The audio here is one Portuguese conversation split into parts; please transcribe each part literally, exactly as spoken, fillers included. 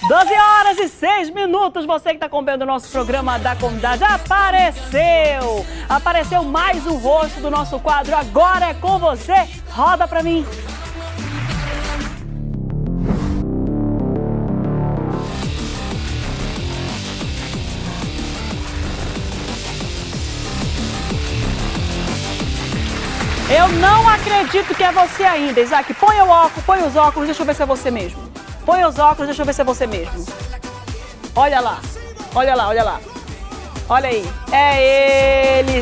doze horas e seis minutos, você que está acompanhando o nosso programa da comunidade, apareceu! Apareceu mais um rosto do nosso quadro, agora é com você, roda pra mim! Eu não acredito que é você ainda, Isaac, põe o óculos, põe os óculos, deixa eu ver se é você mesmo. Põe os óculos, deixa eu ver se é você mesmo. Olha lá, olha lá, olha lá. Olha aí. É ele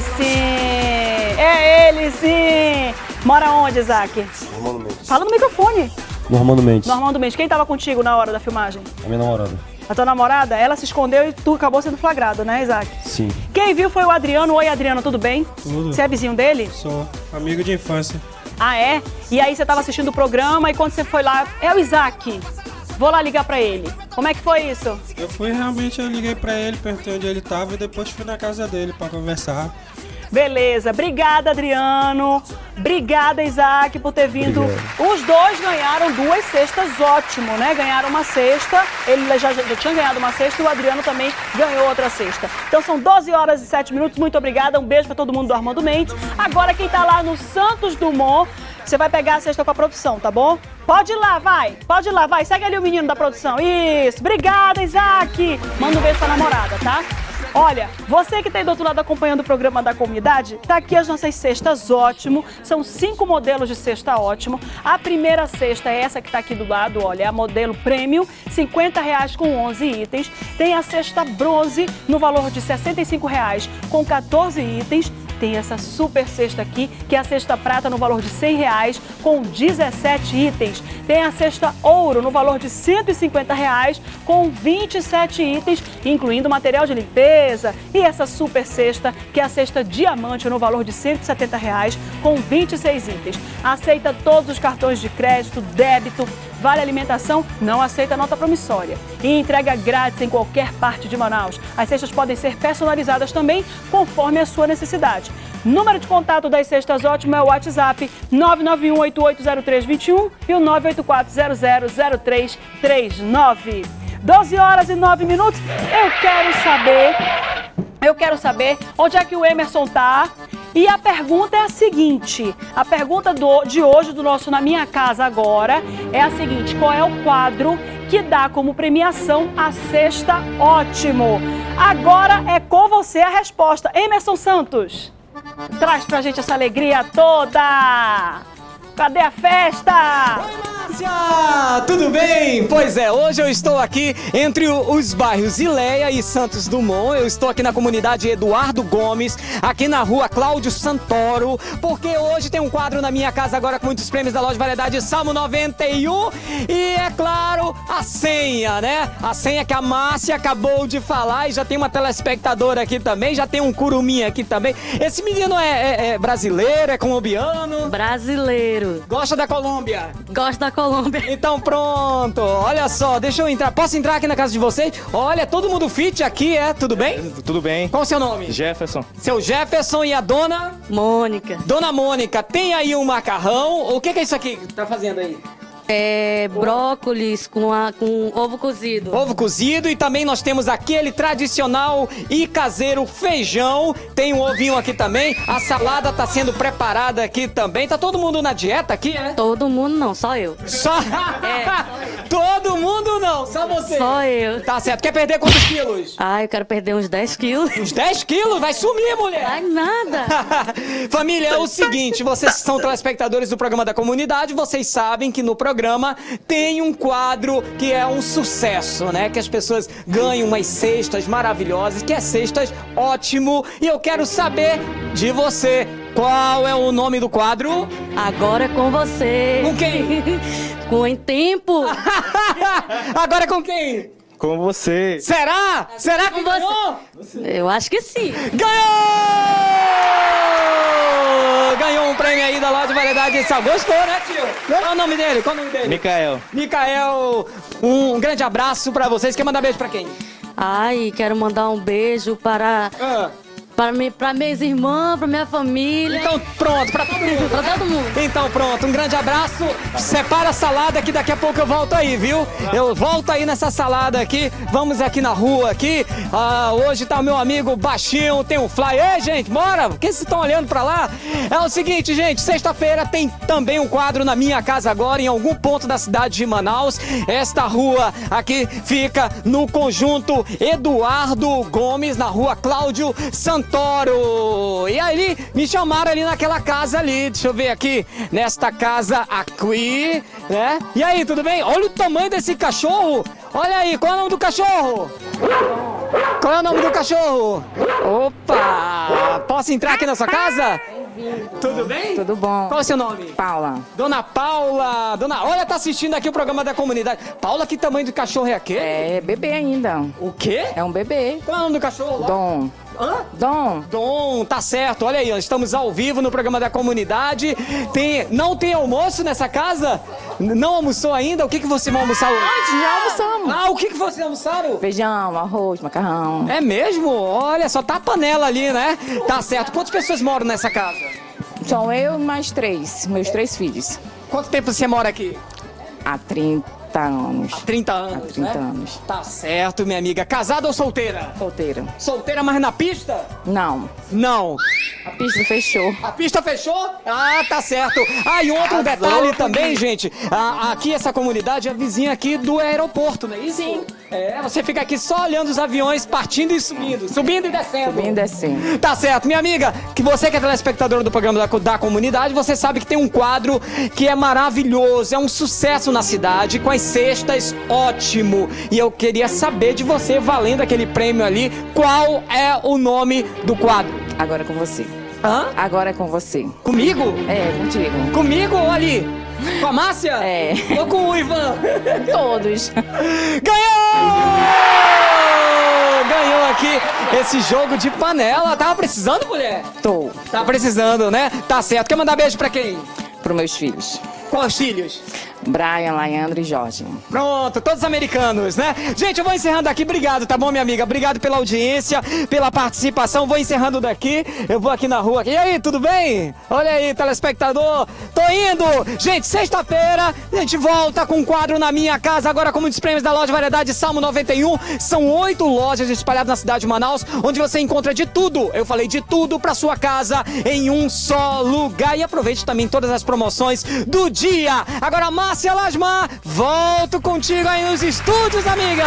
sim! É ele sim! Mora onde, Isaac? No Armando Mendes. Fala no microfone. No Armando Mendes. No Armando Mendes. Quem tava contigo na hora da filmagem? A minha namorada. A tua namorada? Ela se escondeu e tu acabou sendo flagrado, né, Isaac? Sim. Quem viu foi o Adriano. Oi, Adriano, tudo bem? Tudo. Você é vizinho dele? Sou amigo de infância. Ah, é? E aí você tava assistindo o programa e quando você foi lá, é o Isaac. Vou lá ligar pra ele. Como é que foi isso? Eu fui realmente, eu liguei pra ele, perguntei onde ele tava e depois fui na casa dele pra conversar. Beleza, obrigada, Adriano. Obrigada, Isaac, por ter vindo. Obrigado. Os dois ganharam duas cestas, ótimo, né? Ganharam uma cesta, ele já, já tinha ganhado uma cesta e o Adriano também ganhou outra cesta. Então são doze horas e sete minutos, muito obrigada, um beijo pra todo mundo do Armando Mendes. Agora quem tá lá no Santos Dumont, você vai pegar a cesta com a produção, tá bom? Pode ir lá, vai, pode ir lá, vai, segue ali o menino da produção. Isso, obrigada, Isaac. Manda um beijo pra namorada, tá? Olha, você que está aí do outro lado acompanhando o programa da comunidade, tá aqui as nossas cestas ótimo. São cinco modelos de cesta ótimo. A primeira cesta é essa que está aqui do lado, olha, é a modelo Premium, cinquenta reais com onze itens. Tem a cesta bronze no valor de sessenta e cinco reais com quatorze itens. Tem essa super cesta aqui, que é a cesta prata no valor de cem reais com dezessete itens. Tem a cesta ouro no valor de cento e cinquenta reais com vinte e sete itens, incluindo material de limpeza. E essa super cesta, que é a cesta diamante no valor de cento e setenta reais com vinte e seis itens. Aceita todos os cartões de crédito, débito, vale alimentação, não aceita nota promissória. E entrega grátis em qualquer parte de Manaus. As cestas podem ser personalizadas também, conforme a sua necessidade. Número de contato das Cestas Ótimo é o WhatsApp nove nove um oito oito zero três dois um e o nove oito quatro zero zero zero três três nove. doze horas e nove minutos. Eu quero saber, eu quero saber onde é que o Emerson tá. E a pergunta é a seguinte, a pergunta do, de hoje do nosso Na Minha Casa Agora é a seguinte: qual é o quadro que dá como premiação a Cesta Ótimo? Agora é com você a resposta. Emerson Santos, traz pra gente essa alegria toda. Cadê a festa? Márcia, tudo bem? Pois é, hoje eu estou aqui entre os bairros Ileia e Santos Dumont. Eu estou aqui na comunidade Eduardo Gomes, aqui na rua Cláudio Santoro, porque hoje tem um quadro Na Minha Casa Agora com muitos prêmios da loja Variedade Salmo noventa e um e, é claro, a senha, né? A senha que a Márcia acabou de falar e já tem uma telespectadora aqui também, já tem um curumim aqui também. Esse menino é, é, é brasileiro, é colombiano? Brasileiro. Gosta da Colômbia? Gosto da Colômbia. Então pronto, olha só, deixa eu entrar. Posso entrar aqui na casa de vocês? Olha, todo mundo fit aqui, é? Tudo bem? Tudo bem. Qual o seu nome? Jefferson. Seu Jefferson e a dona? Mônica. Dona Mônica, tem aí um macarrão. O que, que é isso aqui que tá fazendo aí? É brócolis com, a, com ovo cozido. Ovo cozido e também nós temos aquele tradicional e caseiro feijão. Tem um ovinho aqui também. A salada tá sendo preparada aqui também. Tá todo mundo na dieta aqui, é? Todo mundo não, só eu. Só... É. Todo mundo não, só você. Só eu. Tá certo. Quer perder quantos quilos? Ah, eu quero perder uns dez quilos. Uns dez quilos? Vai sumir, mulher. Ai, nada. Família, é o seguinte, vocês que são telespectadores do programa da comunidade, vocês sabem que no programa tem um quadro que é um sucesso, né? Que as pessoas ganham umas cestas maravilhosas, que é Cestas Ótimo. E eu quero saber de você, qual é o nome do quadro? Agora é com você. Com quem? Com em tempo. Agora com quem? Com você. Será? Será que Com você. ganhou? Eu acho que sim. Ganhou! Ganhou um prêmio aí da loja Variedade Sal. Gostou, né, tio? Qual é o nome dele? Qual é o nome dele? Micael. Micael, um grande abraço pra vocês. Quer mandar beijo pra quem? Ai, quero mandar um beijo para Ah. Pra, mim, pra minhas irmãs, pra minha família. Então pronto, pra todo mundo. Pra todo mundo. Então pronto, um grande abraço. Separa a salada que daqui a pouco eu volto aí, viu? Eu volto aí nessa salada aqui. Vamos aqui na rua aqui. Ah, hoje tá o meu amigo Baixinho, tem um fly. Ei, gente, bora! Por que vocês estão olhando pra lá? É o seguinte, gente, sexta-feira tem também um quadro na minha casa agora, em algum ponto da cidade de Manaus. Esta rua aqui fica no conjunto Eduardo Gomes, na rua Cláudio Santoro. E aí me chamaram ali naquela casa ali, deixa eu ver aqui, nesta casa aqui, né? E aí, tudo bem? Olha o tamanho desse cachorro. Olha aí, qual é o nome do cachorro? Qual é o nome do cachorro? Opa! Posso entrar aqui na sua casa? Tudo bem? Tudo bom. Qual é o seu nome? Paula. Dona Paula. Dona, olha, tá assistindo aqui o programa da comunidade. Paula, que tamanho do cachorro é aquele? É bebê ainda. O quê? É um bebê. Qual é o nome do cachorro? Dom. Hã? Dom. Dom, tá certo. Olha aí, nós estamos ao vivo no programa da comunidade. Tem, não tem almoço nessa casa? N- Não almoçou ainda? O que, que você vai almoçar hoje? Já almoçamos. Ah, o que, que você almoçaram? Feijão, arroz, macarrão. É mesmo? Olha, só tá a panela ali, né? Tá certo. Quantas pessoas moram nessa casa? São eu e mais três, meus três filhos. Quanto tempo você mora aqui? Há trinta anos. trinta anos, Há trinta né? anos. Tá certo, minha amiga. Casada ou solteira? Solteira. Solteira, mas na pista? Não. Não. A pista fechou. A pista fechou? Ah, tá certo. Ah, e um outro detalhe também, gente. Ah, aqui, essa comunidade é vizinha aqui do aeroporto, não é isso? Sim. É, você fica aqui só olhando os aviões partindo e subindo. Subindo e descendo. Subindo e descendo. Tá certo. Minha amiga, que você que é telespectadora do programa da, da comunidade, você sabe que tem um quadro que é maravilhoso, é um sucesso na cidade, com as cestas, ótimo. E eu queria saber de você, valendo aquele prêmio ali, qual é o nome do quadro? Agora é com você. Hã? Agora é com você. Comigo? É, contigo. Comigo ou ali? Com a Márcia? É. Ou com o Ivan? Todos. Ganhou! Ganhou aqui esse jogo de panela. Tava precisando, mulher? Tô. Tá precisando, né? Tá certo. Quer mandar beijo pra quem? Pros meus filhos. Quais filhos? Brian, Leandro e Jorge. Pronto, todos americanos, né? Gente, eu vou encerrando aqui. Obrigado, tá bom, minha amiga? Obrigado pela audiência, pela participação. Vou encerrando daqui. Eu vou aqui na rua. E aí, tudo bem? Olha aí, telespectador. Tô indo. Gente, sexta-feira a gente volta com um quadro na minha casa. Agora com muitos prêmios da Loja Variedade Salmo noventa e um. São oito lojas espalhadas na cidade de Manaus, onde você encontra de tudo. Eu falei de tudo pra sua casa em um só lugar. E aproveite também todas as promoções do dia. Agora, Márcia Lasmar, volto contigo aí nos estúdios, amiga!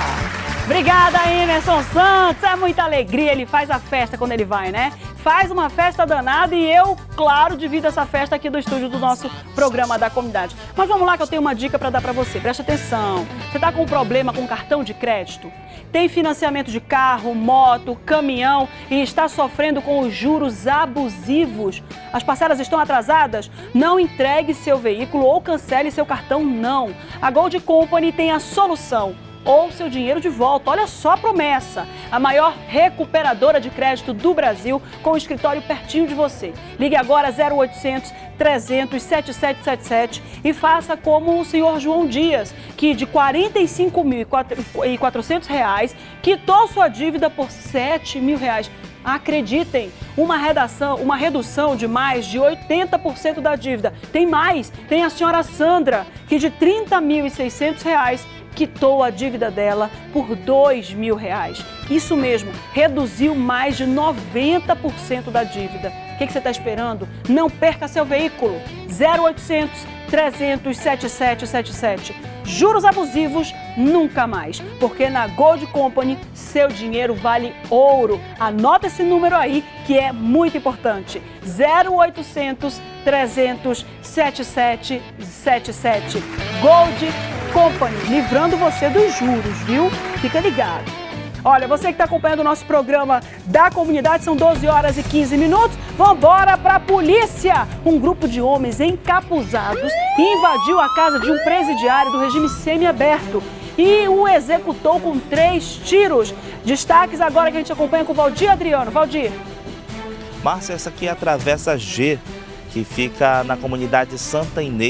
Obrigada, Emerson Santos. É muita alegria, ele faz a festa quando ele vai, né? Faz uma festa danada e eu, claro, divido essa festa aqui do estúdio do nosso programa da comunidade. Mas vamos lá que eu tenho uma dica para dar para você. Preste atenção. Você tá com um problema com cartão de crédito? Tem financiamento de carro, moto, caminhão e está sofrendo com os juros abusivos? As parcelas estão atrasadas? Não entregue seu veículo ou cancele seu cartão, não. A Gold Company tem a solução. Ou seu dinheiro de volta. Olha só a promessa. A maior recuperadora de crédito do Brasil, com o escritório pertinho de você. Ligue agora zero oitocentos, trezentos, setenta e sete setenta e sete e faça como o senhor João Dias, que de quarenta e cinco mil e quatrocentos reais quitou sua dívida por sete mil reais. Acreditem, uma redação, uma redução de mais de oitenta por cento da dívida. Tem mais, tem a senhora Sandra, que de trinta mil e seiscentos reais quitou a dívida dela por dois mil reais. Isso mesmo, reduziu mais de noventa por cento da dívida. O que, que você está esperando? Não perca seu veículo. zero oitocentos, trezentos, setenta e sete setenta e sete. Juros abusivos, nunca mais. Porque na Gold Company, seu dinheiro vale ouro. Anota esse número aí, que é muito importante. zero oitocentos, trezentos, setenta e sete setenta e sete. Gold Company, livrando você dos juros, viu? Fica ligado. Olha, você que está acompanhando o nosso programa da comunidade, são doze horas e quinze minutos. Vambora para a polícia! Um grupo de homens encapuzados invadiu a casa de um presidiário do regime semiaberto e o executou com três tiros. Destaques agora que a gente acompanha com o Valdir Adriano. Valdir. Márcia, essa aqui é a Travessa G, que fica na comunidade Santa Inês,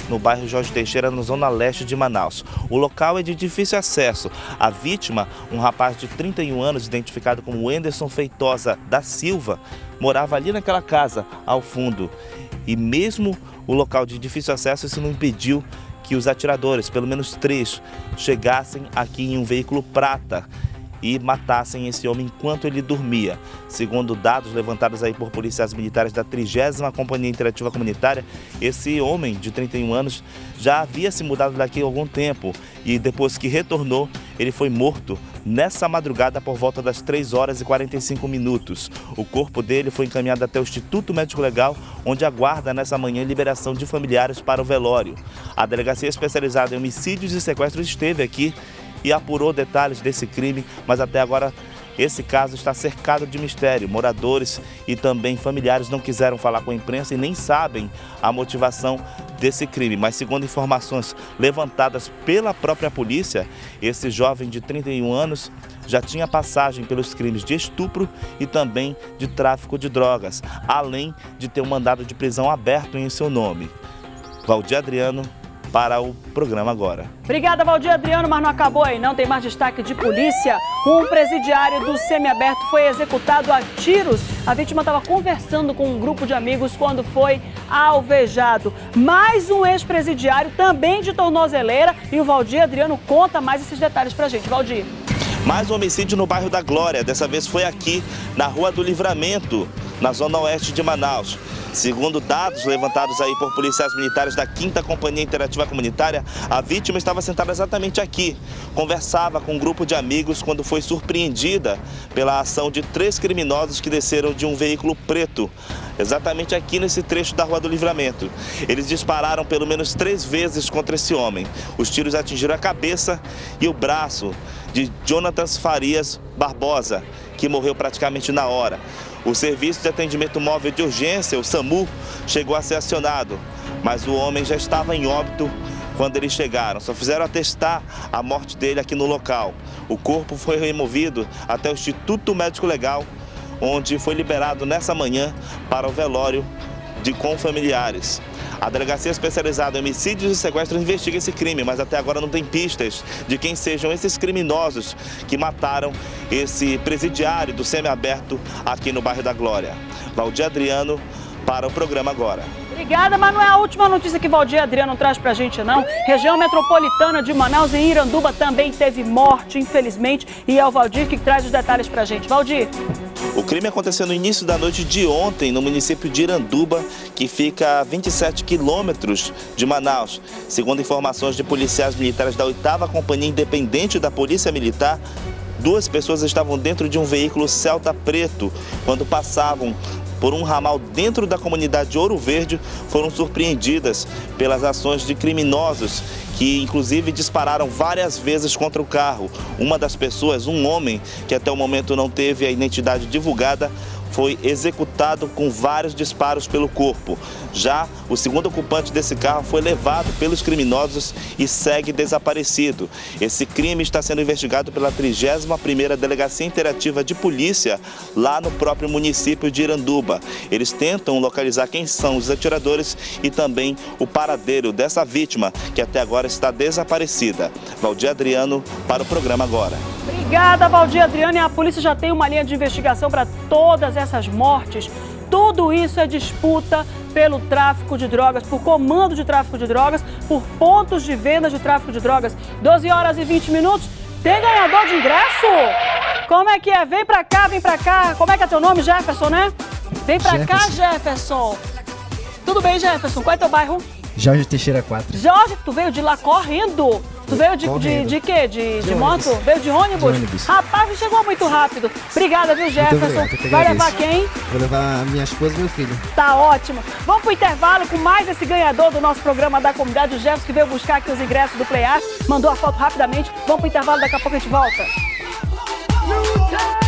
no bairro Jorge Teixeira, na zona leste de Manaus. O local é de difícil acesso. A vítima, um rapaz de trinta e um anos, identificado como Wenderson Feitosa da Silva, morava ali naquela casa, ao fundo. E mesmo o local de difícil acesso, isso não impediu que os atiradores, pelo menos três, chegassem aqui em um veículo prata e matassem esse homem enquanto ele dormia. Segundo dados levantados aí por policiais militares da trigésima Companhia Interativa Comunitária, esse homem de trinta e um anos já havia se mudado daqui há algum tempo e depois que retornou, ele foi morto nessa madrugada por volta das três horas e quarenta e cinco minutos. O corpo dele foi encaminhado até o Instituto Médico Legal, onde aguarda nessa manhã liberação de familiares para o velório. A Delegacia Especializada em Homicídios e Sequestros esteve aqui e apurou detalhes desse crime, mas até agora esse caso está cercado de mistério. Moradores e também familiares não quiseram falar com a imprensa e nem sabem a motivação desse crime. Mas segundo informações levantadas pela própria polícia, esse jovem de trinta e um anos já tinha passagem pelos crimes de estupro e também de tráfico de drogas, além de ter um mandado de prisão aberto em seu nome. Valdir Adriano, para o programa agora. Obrigada, Valdir Adriano, mas não acabou aí não, tem mais destaque de polícia. Um presidiário do semiaberto foi executado a tiros. A vítima estava conversando com um grupo de amigos quando foi alvejado. Mais um ex-presidiário também de tornozeleira e o Valdir Adriano conta mais esses detalhes pra gente. Valdir. Mais um homicídio no bairro da Glória, dessa vez foi aqui na Rua do Livramento, na zona oeste de Manaus. Segundo dados levantados aí por policiais militares da quinta Companhia Interativa Comunitária, a vítima estava sentada exatamente aqui. Conversava com um grupo de amigos quando foi surpreendida pela ação de três criminosos que desceram de um veículo preto, exatamente aqui nesse trecho da Rua do Livramento. Eles dispararam pelo menos três vezes contra esse homem. Os tiros atingiram a cabeça e o braço de Jonatas Farias Barbosa, que morreu praticamente na hora. O Serviço de Atendimento Móvel de Urgência, o SAMU, chegou a ser acionado, mas o homem já estava em óbito quando eles chegaram. Só fizeram atestar a morte dele aqui no local. O corpo foi removido até o Instituto Médico Legal, onde foi liberado nessa manhã para o velório de com familiares. A Delegacia Especializada em Homicídios e Sequestros investiga esse crime, mas até agora não tem pistas de quem sejam esses criminosos que mataram esse presidiário do semiaberto aqui no bairro da Glória. Valdir Adriano para o programa agora. Obrigada, mas não é a última notícia que Valdir Adriano traz pra gente, não. Região metropolitana de Manaus, em Iranduba, também teve morte, infelizmente, e é o Valdir que traz os detalhes pra gente. Valdir. O crime aconteceu no início da noite de ontem, no município de Iranduba, que fica a vinte e sete quilômetros de Manaus. Segundo informações de policiais militares da oitava Companhia Independente da Polícia Militar, duas pessoas estavam dentro de um veículo Celta preto quando passavam por um ramal dentro da comunidade de Ouro Verde, foram surpreendidas pelas ações de criminosos que inclusive dispararam várias vezes contra o carro. Uma das pessoas, um homem que até o momento não teve a identidade divulgada, foi executado com vários disparos pelo corpo. Já o segundo ocupante desse carro foi levado pelos criminosos e segue desaparecido. Esse crime está sendo investigado pela trigésima primeira Delegacia Interativa de Polícia lá no próprio município de Iranduba. Eles tentam localizar quem são os atiradores e também o paradeiro dessa vítima, que até agora está desaparecida. Valdir Adriano para o programa agora. Obrigada, Valdir Adriano. E a polícia já tem uma linha de investigação para todas essas mortes. Tudo isso é disputa pelo tráfico de drogas, por comando de tráfico de drogas, por pontos de venda de tráfico de drogas. doze horas e vinte minutos. Tem ganhador de ingresso? Como é que é? Vem pra cá, vem pra cá. Como é que é teu nome, Jefferson, né? Vem pra Jefferson. cá, Jefferson. Tudo bem, Jefferson? Qual é teu bairro? Jorge Teixeira quatro. Jorge, tu veio de lá correndo? Tu veio de, de, de quê? De, de, de moto? Veio de ônibus? De ônibus. Rapaz, chegou muito rápido. Obrigada, viu, Jefferson? Vai levar quem? Vou levar a minha esposa e meu filho. Tá ótimo. Vamos pro intervalo com mais esse ganhador do nosso programa da comunidade, o Jefferson, que veio buscar aqui os ingressos do Play Art. Mandou a foto rapidamente. Vamos pro intervalo, daqui a pouco a gente volta.